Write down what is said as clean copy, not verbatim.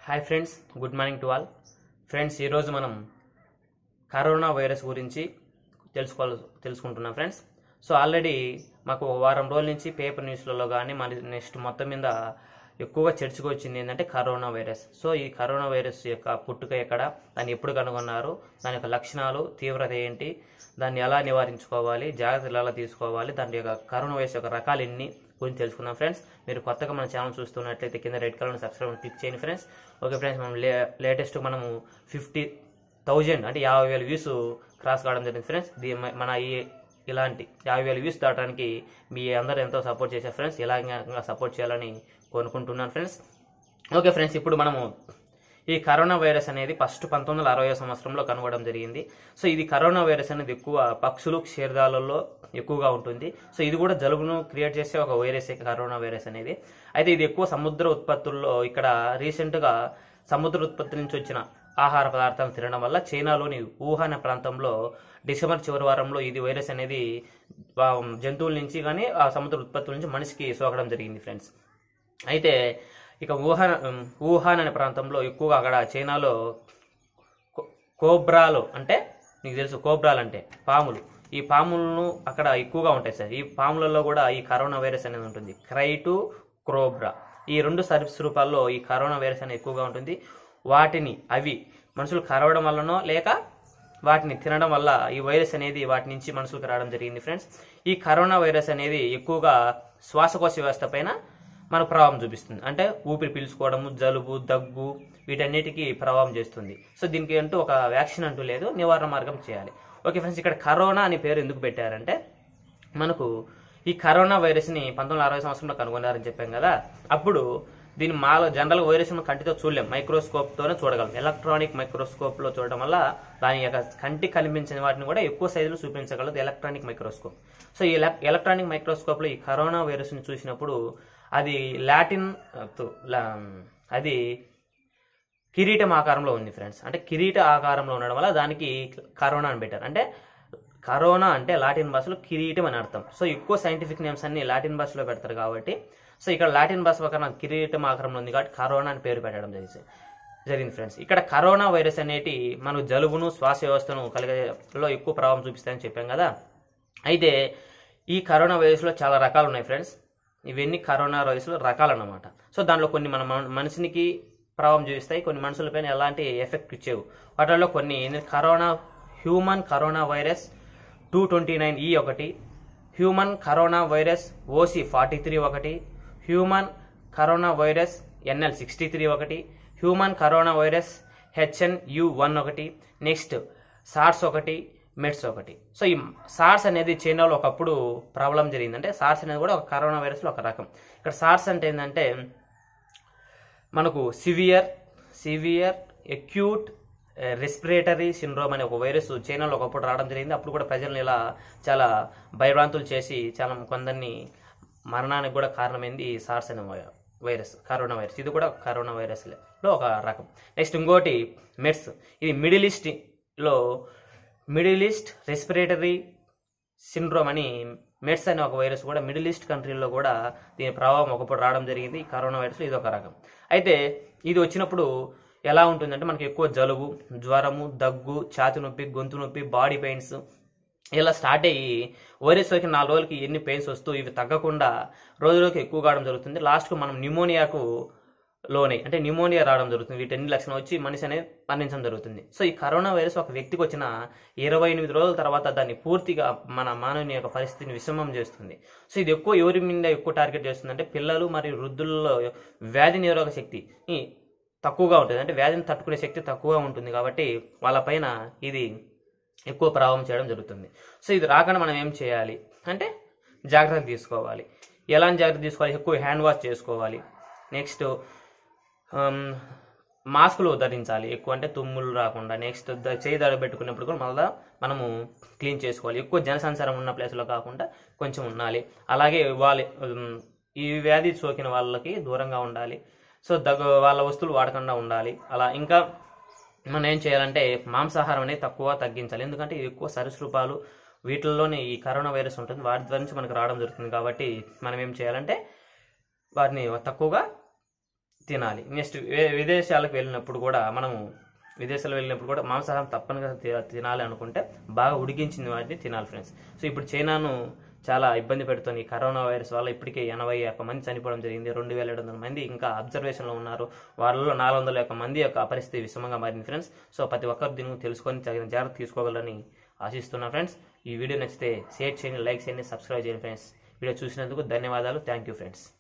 Hi friends, good morning to all. Friends, ఈరోజు మనం corona virus గురించి తెలుసుకుంటున్నాం ఫ్రెండ్స్. సో ఆల్రెడీ మాకు వారం రోజుల నుంచి పేపర్ న్యూస్లలో కానీ మరి నెక్స్ట్ మొత్తం మీద ఎక్కువగా చర్చకు వచ్చింది ఏంటంటే కరోనా వైరస్. సో ఈ కరోనా వైరస్ యొక్క పుట్టుక ఎక్కడ, దాన్ని ఎప్పుడు కనుగొన్నారు, దాని యొక్క లక్షణాలు, తీవ్రత ఏంటి, దాన్ని ఎలా నివారించుకోవాలి, జాగ్రత్తలు ఎలా తీసుకోవాలి, దాని యొక్క కరోనా వైరస్ యొక్క రకాలు ఎన్ని గురించి తెలుసుకుందాం ఫ్రెండ్స్. మీరు కొత్తగా మన ఛానల్ చూస్తున్నట్లయితే కింద రెడ్ కలర్ సబ్స్క్రైబ్ క్లిక్ చేయండి ఫ్రెండ్స్. ఓకే ఫ్రెండ్స్, మనం లేటెస్ట్ మనము 50,000 అంటే 50,000 వ్యూస్ క్రాస్ కావడం జరిగింది ఫ్రెండ్స్. మన ఇలాంటి 50,000 వ్యూస్ దాటడానికి మీ అందరూ ఎంతో సపోర్ట్ చేశారు ఫ్రెండ్స్. ఇలాగా సపోర్ట్ చేయాలని కోరుకుంటున్నాను ఫ్రెండ్స్. ఓకే ఫ్రెండ్స్, ఇప్పుడు మనము ఈ కరోనా వైరస్ అనేది ఫస్ట్ 1960 సంవత్సరంలో కనుగొనడం జరిగింది. సో ఇది కరోనా వైరస్ అనేది ఎక్కువ పక్షులు, క్షీరదాలలో ఎక్కువగా ఉంటుంది. సో ఇది కూడా జలుబును క్రియేట్ చేసే ఒక వైరస్ కరోనా వైరస్ అనేది. అయితే ఇది ఎక్కువ సముద్ర ఉత్పత్తుల్లో, ఇక్కడ రీసెంట్గా సముద్ర ఉత్పత్తి నుంచి వచ్చిన ఆహార పదార్థాలను తినడం వల్ల చైనాలోని వుహాన్ ప్రాంతంలో డిసెంబర్ చివరి వారంలో ఇది వైరస్ అనేది జంతువుల నుంచి కానీ ఆ సముద్ర ఉత్పత్తుల నుంచి మనిషికి సోకడం జరిగింది ఫ్రెండ్స్. అయితే ఇక వుహాన్ అనే ప్రాంతంలో ఎక్కువగా అక్కడ చైనాలో కోబ్రాలు అంటే నీకు తెలుసు, కోబ్రాలు అంటే పాములు. ఈ పాములను అక్కడ ఎక్కువగా ఉంటాయి సార్. ఈ పాములలో కూడా ఈ కరోనా వైరస్ అనేది ఉంటుంది. క్రైటు, క్రోబ్రా, ఈ రెండు సరీసృపాల్లో ఈ కరోనా వైరస్ అనేది ఎక్కువగా ఉంటుంది. అవి మనుషులు కరవడం వల్లనో లేక వాటిని తినడం వల్ల ఈ వైరస్ అనేది వాటి నుంచి మనుషులకు రావడం జరిగింది ఫ్రెండ్స్. ఈ కరోనా వైరస్ అనేది ఎక్కువగా శ్వాసకోశ వ్యవస్థ పైన మనకు ప్రభావం చూపిస్తుంది. అంటే ఊపిరి పీల్చుకోవడము, జలుబు, దగ్గు, వీటన్నిటికీ ప్రభావం చేస్తుంది. సో దీనికి అంటూ ఒక వ్యాక్సిన్ అంటూ లేదు, నివారణ మార్గం చేయాలి. ఓకే ఫ్రెండ్స్, ఇక్కడ కరోనా అని పేరు ఎందుకు పెట్టారంటే మనకు ఈ కరోనా వైరస్ని 1960 సంవత్సరంలో కనుగొన్నారని చెప్పాం కదా. అప్పుడు దీన్ని జనరల్గా వైరస్ కంటితో చూడలేం, మైక్రోస్కోప్తోనే చూడగలం. ఎలక్ట్రానిక్ మైక్రోస్కోప్లో చూడడం వల్ల దాని యొక్క కంటికి కనిపించిన వాటిని కూడా ఎక్కువ సైజులో చూపించగలదు ఎలక్ట్రానిక్ మైక్రోస్కోప్. సో ఈ ఎలక్ట్రానిక్ మైక్రోస్కోప్లో ఈ కరోనా వైరస్ని చూసినప్పుడు అది అది కిరీటం ఆకారంలో ఉంది ఫ్రెండ్స్. అంటే కిరీట ఆకారంలో ఉండడం వల్ల దానికి కరోనా అని పెట్టారు. అంటే కరోనా అంటే లాటిన్ భాషలో కిరీటం అని అర్థం. సో ఎక్కువ సైంటిఫిక్ నేమ్స్ అన్ని లాటిన్ భాషలో పెడతారు కాబట్టి, సో ఇక్కడ లాటిన్ భాష ప్రకారం కిరీటం ఆకారంలో ఉంది కాబట్టి కరోనా అని పేరు పెట్టడం జరిగింది ఫ్రెండ్స్. ఇక్కడ కరోనా వైరస్ అనేటి మనకు జలుబును, శ్వాస వ్యవస్థను కలిగేలో ఎక్కువ ప్రభావం చూపిస్తాయని చెప్పాం కదా. అయితే ఈ కరోనా వైరస్లో చాలా రకాలు ఉన్నాయి ఫ్రెండ్స్. ఇవన్నీ కరోనా వైరస్లో రకాలు అన్నమాట. సో దాంట్లో కొన్ని మన మనిషికి ప్రభావం చూపిస్తాయి, కొన్ని మనుషులపైన ఎలాంటి ఎఫెక్ట్ ఇచ్చేవు. వాటిల్లో కొన్ని హ్యూమన్ కరోనా వైరస్ 229E ఒకటి, హ్యూమన్ కరోనా వైరస్ OC43 ఒకటి, హ్యూమన్ కరోనా వైరస్ NL63 ఒకటి, హ్యూమన్ కరోనా వైరస్ HNU1 ఒకటి, నెక్స్ట్ సార్స్ ఒకటి, మెడ్స్ ఒకటి. సో ఈ సార్స్ అనేది చైనాలో ఒకప్పుడు ప్రాబ్లం జరిగింది. అంటే సార్స్ అనేది కూడా ఒక కరోనా వైరస్లో ఒక రకం. ఇక్కడ సార్స్ అంటే ఏంటంటే మనకు సివియర్ అక్యూట్ రెస్పిరేటరీ సిండ్రోమ్ అనే ఒక వైరస్ చైనాలో ఒకప్పుడు రావడం జరిగింది. అప్పుడు కూడా ప్రజలను ఇలా చాలా భయభ్రాంతులు చేసి చాలా కొందరిని మరణానికి కూడా కారణమైంది ఈ సార్స్ అనే వైరస్, కరోనా వైరస్. ఇది కూడా కరోనా వైరస్లో ఒక రకం. నెక్స్ట్ ఇంకోటి మెడ్స్. ఇది మిడిల్ ఈస్ట్ రెస్పిరేటరీ సిండ్రోమ్ అని మెడ్స్ అనే ఒక వైరస్ కూడా మిడిల్ ఈస్ట్ కంట్రీల్లో కూడా దీని ప్రభావం ఒకప్పుడు రావడం జరిగింది. ఈ కరోనా వైరస్లో ఇది ఒక రకం. అయితే ఇది వచ్చినప్పుడు ఎలా ఉంటుందంటే మనకి ఎక్కువ జలుబు, జ్వరము, దగ్గు, ఛాతి నొప్పి, గొంతు నొప్పి, బాడీ పెయిన్స్ ఇలా స్టార్ట్ అయ్యి వైరస్ వచ్చి 4 రోజులకి ఎన్ని పెయిన్స్ వస్తూ ఇవి తగ్గకుండా రోజులోకి ఎక్కువ కావడం జరుగుతుంది. లాస్ట్కు మనం న్యూమోనియాకు అంటే న్యూమోనియా రావడం జరుగుతుంది. వీటన్ని లక్షణం వచ్చి మనిషి అనేది మరణించడం జరుగుతుంది. సో ఈ కరోనా వైరస్ ఒక వ్యక్తికి వచ్చిన 28 రోజుల తర్వాత దాన్ని పూర్తిగా మన మానవుని యొక్క పరిస్థితిని విషమం చేస్తుంది. సో ఇది ఎవరి మీద ఎక్కువ టార్గెట్ చేస్తుంది అంటే పిల్లలు మరియు వృద్ధుల్లో వ్యాధి నిరోధక శక్తి తక్కువగా ఉంటుంది. అంటే వ్యాధిని తట్టుకునే శక్తి తక్కువగా ఉంటుంది కాబట్టి వాళ్ళపైన ఇది ఎక్కువ ప్రభావం చేయడం జరుగుతుంది. సో ఇది రాకుండా మనం ఏం చేయాలి అంటే జాగ్రత్త తీసుకోవాలి. ఎలాంటి జాగ్రత్త తీసుకోవాలి? ఎక్కువ హ్యాండ్ వాష్ చేసుకోవాలి. నెక్స్ట్ మాస్కులు ధరించాలి ఎక్కువ, అంటే తుమ్ములు రాకుండా. నెక్స్ట్ చేయి దడ పెట్టుకున్నప్పుడు కూడా మళ్ళీ మనము క్లీన్ చేసుకోవాలి. ఎక్కువ జనసంచారం ఉన్న ప్లేస్లో కాకుండా కొంచెం ఉండాలి. అలాగే ఈ వ్యాధి సోకిన వాళ్ళకి దూరంగా ఉండాలి. సో వాళ్ళ వస్తువులు వాడకుండా ఉండాలి. అలా ఇంకా మనం ఏం చేయాలంటే మాంసాహారం అనేది తగ్గించాలి. ఎందుకంటే ఇది ఎక్కువ సరీసృపాలు, వీటిల్లోనే ఈ కరోనా వైరస్ ఉంటుంది. వాటి ద్వారా నుంచి మనకు రావడం జరుగుతుంది. కాబట్టి మనం ఏం చేయాలంటే వాటిని తక్కువగా తినాలి. నెక్స్ట్ విదేశాలకు వెళ్ళినప్పుడు కూడా మాంసాహారం తప్పనిగా తినాలి అనుకుంటే బాగా ఉడికించిన వాటిని తినాలి ఫ్రెండ్స్. సో ఇప్పుడు చైనాను చాలా ఇబ్బంది పెడుతుంది ఈ కరోనా వైరస్ వల్ల. ఇప్పటికే 81 మంది చనిపోవడం జరిగింది. 2700 మంది ఇంకా అబ్జర్వేషన్లో ఉన్నారు. వాళ్ళలో 401 మంది యొక్క పరిస్థితి విషమంగా మారింది ఫ్రెండ్స్. సో ప్రతి ఒక్కరు దీన్ని తెలుసుకొని తగిన జాగ్రత్త తీసుకోగలరని ఆశిస్తున్నా ఫ్రెండ్స్. ఈ వీడియో నచ్చితే షేర్ చేయండి, లైక్ చేయండి, సబ్స్క్రైబ్ చేయండి ఫ్రెండ్స్. వీడియో చూసినందుకు ధన్యవాదాలు. Thank you friends.